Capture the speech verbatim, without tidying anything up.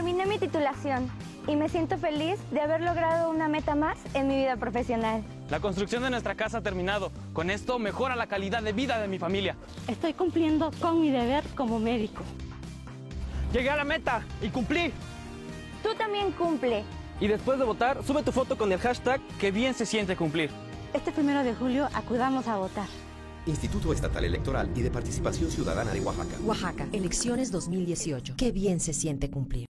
Terminé mi titulación y me siento feliz de haber logrado una meta más en mi vida profesional. La construcción de nuestra casa ha terminado. Con esto mejora la calidad de vida de mi familia. Estoy cumpliendo con mi deber como médico. Llegué a la meta y cumplí. Tú también cumple. Y después de votar, sube tu foto con el hashtag que bien se siente cumplir. Este primero de julio acudamos a votar. Instituto Estatal Electoral y de Participación Ciudadana de Oaxaca. Oaxaca, elecciones dos mil dieciocho. Qué bien se siente cumplir.